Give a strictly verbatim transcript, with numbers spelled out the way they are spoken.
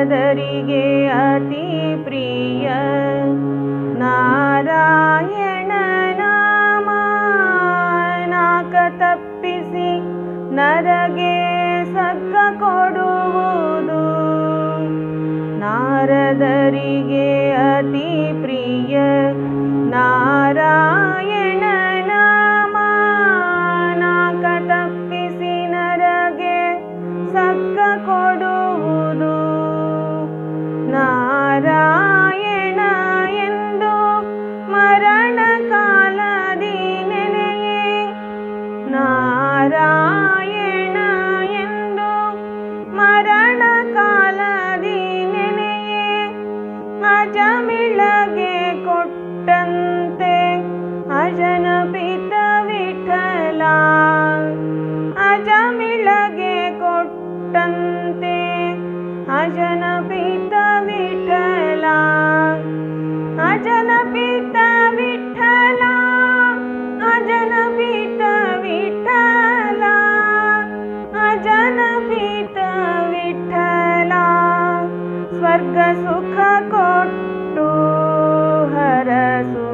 ನಾರದರಿಗೆ ಅತಿ ಪ್ರಿಯ ನಾರಾಯಣ ನಾಮ ನಾಕ ತಪ್ಪಿಸಿ ನರಗೆ ಸಗ್ಗ ಕೊಡುವುದು ನಾರದರಿಗೆ ಅತಿ ಪ್ರಿಯ ನಾರಾಯಣ ನಾಮ ನಾಕ ತಪ್ಪಿಸಿ ನರಗೆ ಸಗ್ಗ ಕೊಡುವುದು ನಾರಾಯಣ ಎಂದು ಮರಣ ಕಾಲದಿ ನೆನೆಯೇ ನಾರಾಯಣ ಎಂದು ಮರಣ ಕಾಲದಿ ನೆನೆಯೇ ಅಜಮಿಳಗೆ ಕೊಟ್ಟಂತೆ ಅಜನ ಪಿತ ವಿಠಲ ಅಜಮಿಳಗೆ ಕೊಟ್ಟಂತೆ ಅಜನ ಪಿತ ವಿಠಲ ಅಜನ ಪಿತ ವಿಠಲ ಅಜನ ಪಿತ ವಿಠಲ ಅಜನ ಪಿತ ವಿಠಲ ಸ್ವರ್ಗ ಸುಖ ಕೊಟ್ಟು ಹರಸು